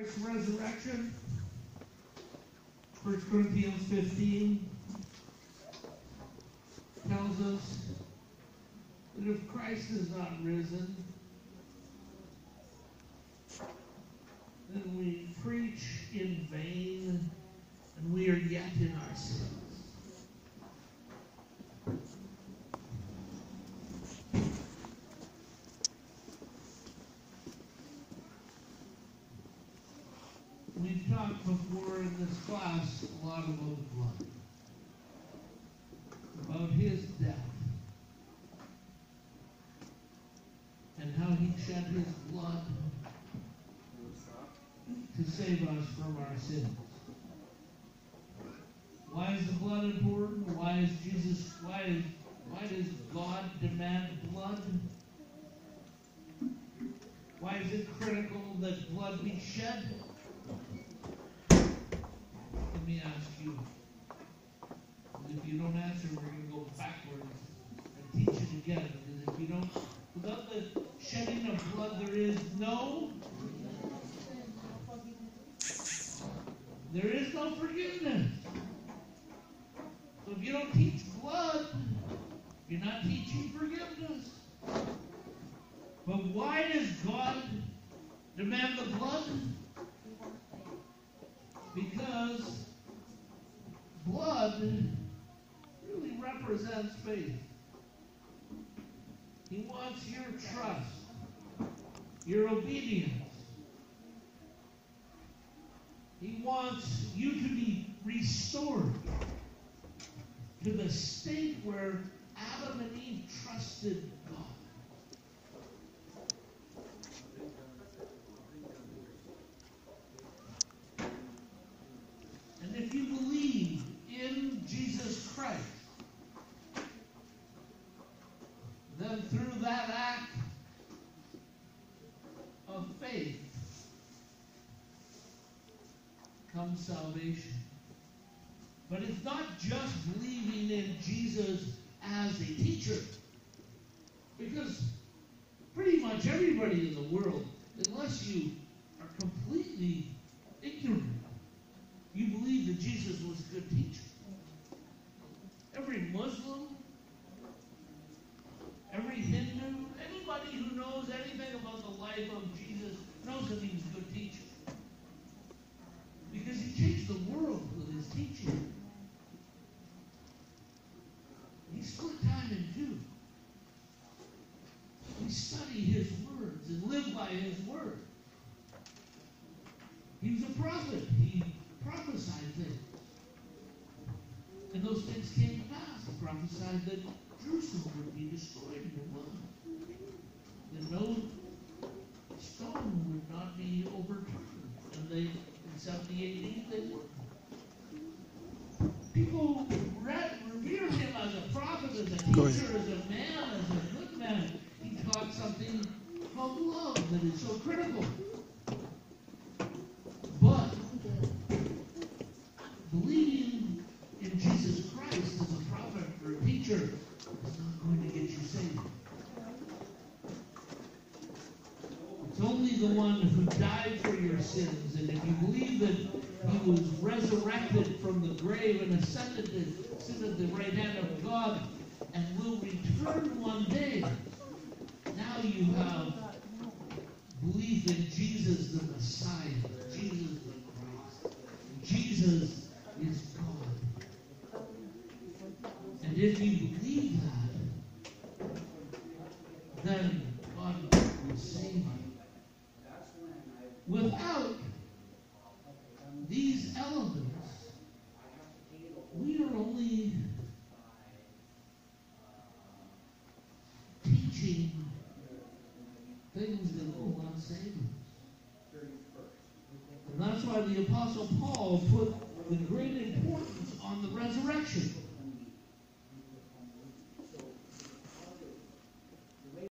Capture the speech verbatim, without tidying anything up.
Christ's resurrection, First Corinthians fifteen tells us that if Christ is not risen, then we preach in vain, and we are yet in our sins. We've talked before in this class a lot about blood, about his death, and how he shed his blood to save us from our sins. Why is the blood important? Why is Jesus, why is, why does God demand blood? Why is it critical that blood be shed? Let me ask you. If you don't answer, we're going to go backwards and teach it again. Because if you don't, without the shedding of blood, there is no, there is no forgiveness. So if you don't teach blood, you're not teaching forgiveness. But why does God demand the blood? Because blood really represents faith. He wants your trust, your obedience. He wants you to be restored to the state where Adam and Eve trusted God. And if you believe in Jesus Christ, then through that act of faith comes salvation. But it's not just believing in Jesus as a teacher. Because pretty much everybody in the world, unless you are completely ignorant, you believe that Jesus was a good teacher. Every Muslim, every Hindu, anybody who knows anything about the life of Jesus knows that he was a good teacher. Because he changed the world with his teaching. He split time in two. We study his words and live by his word. He was a prophet. He prophesied things. And those things came to pass. He prophesied that Jerusalem would be destroyed in one. That no stone would not be overturned. And they, in seventy A D, they were. People read, revere him as a prophet, as a teacher, as a man, as a good man. He taught something called love that is so critical. But believing in Jesus Christ as a prophet or a teacher is not going to get you saved. It's only the one who died for your sins, and if you believe that he was resurrected from the grave and ascended to sit at the right hand of God and will return one day, now you have belief in Jesus the Messiah, Jesus the Christ. Jesus is God. And if you believe that, then God will save you. Without these elements, we are only teaching things that will not save us. And that's why the Apostle Paul put the great importance on the resurrection.